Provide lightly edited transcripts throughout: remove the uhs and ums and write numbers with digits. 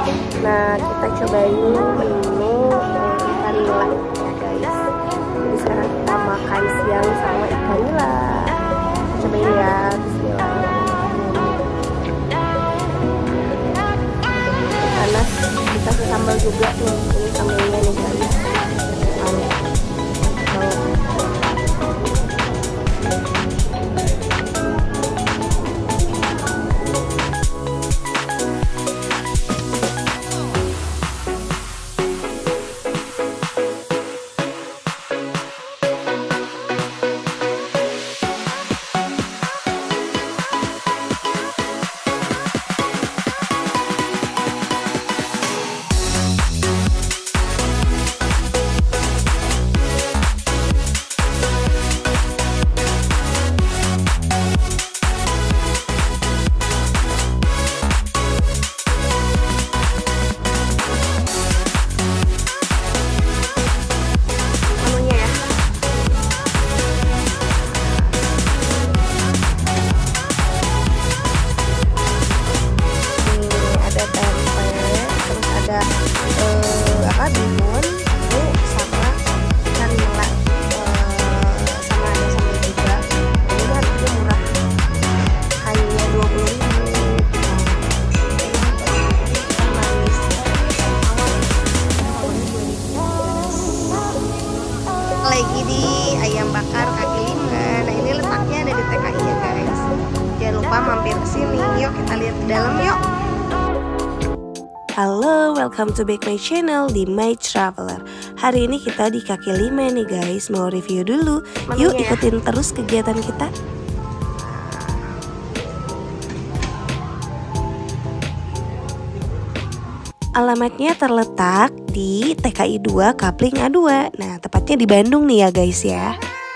Nah, kita cobain menu ikan nila ya guys. Jadi sekarang kita makan siang sama ikan nila. Cobain ya, bismillahirrahmanirrahim. Panas, dikasih sambal juga nih. Ini sambalnya nih guys. Bihun, sama ikan nila, sama ada sambal juga. Ini harganya murah, hanya 20.000. Manis, lagi di ayam bakar kaki lima. Nah, ini letaknya ada di TKI ya guys. Jangan lupa mampir ke sini. Yuk kita lihat di dalam yuk. Halo, welcome to back my channel di My Traveler. Hari ini kita di kaki lima nih guys. Mau review dulu. Yuk ikutin terus kegiatan kita. Alamatnya terletak di TKI 2 Kapling A2. Nah, tepatnya di Bandung nih ya guys ya.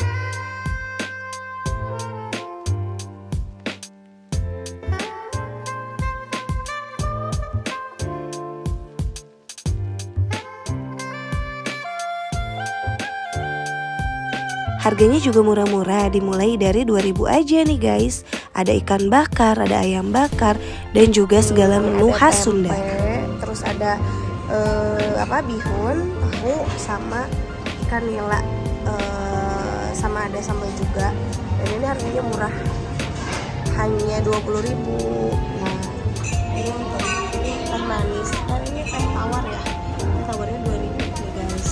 Harganya juga murah-murah, dimulai dari 2.000 aja nih guys. Ada ikan bakar, ada ayam bakar, dan juga segala menu khas Sunda. Terus ada bihun, tahu, sama ikan nila, sama ada sambal juga. Dan ini harganya murah, hanya 20.000. Nah, ini teh manis, dan ini teh tawar ya. Tawarnya 2.000 nih guys.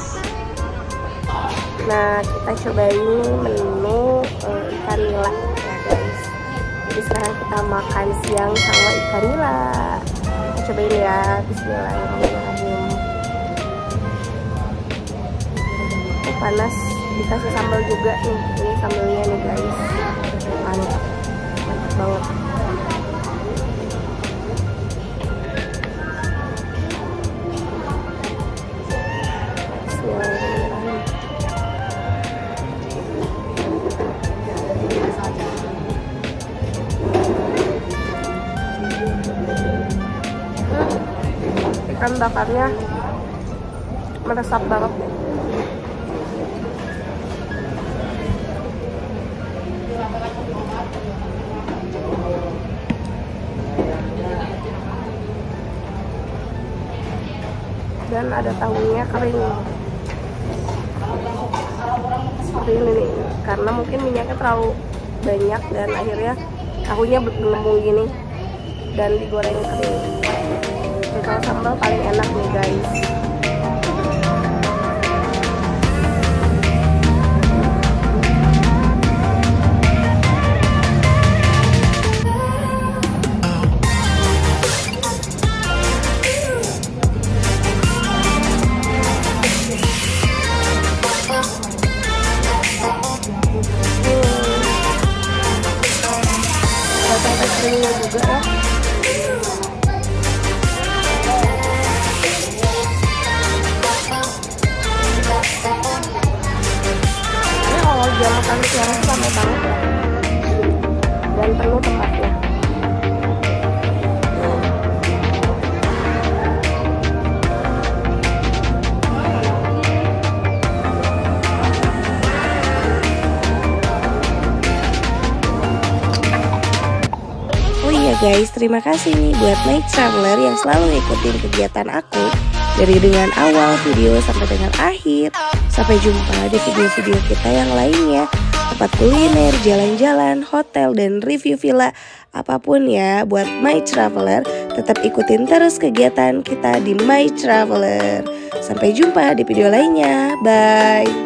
Nah, kita cobain menu ikan nila ya guys. Jadi sekarang kita makan siang sama ikan nila. Kita cobain ya, bismillahirrahmanirrahim. Panas, dikasih sambal juga nih. Ini sambalnya nih guys. Mantap, mantap banget. Ikan bakarnya meresap banget. Dan ada tahunya kering seperti ini nih, karena mungkin minyaknya terlalu banyak dan akhirnya tahunya bergelembung gini dan digoreng kering. Kalau sambal paling enak nih guys. Ada tempe keringnya juga ya. Jam makan siang lama banget ya, dan penuh tempatnya. guys, terima kasih nih buat My Traveler yang selalu ngikutin kegiatan aku dari dengan awal video sampai dengan akhir. Sampai jumpa di video-video kita yang lainnya, tempat kuliner, jalan-jalan, hotel, dan review villa, apapun ya. Buat My Traveler, tetap ikutin terus kegiatan kita di My Traveler. Sampai jumpa di video lainnya, bye.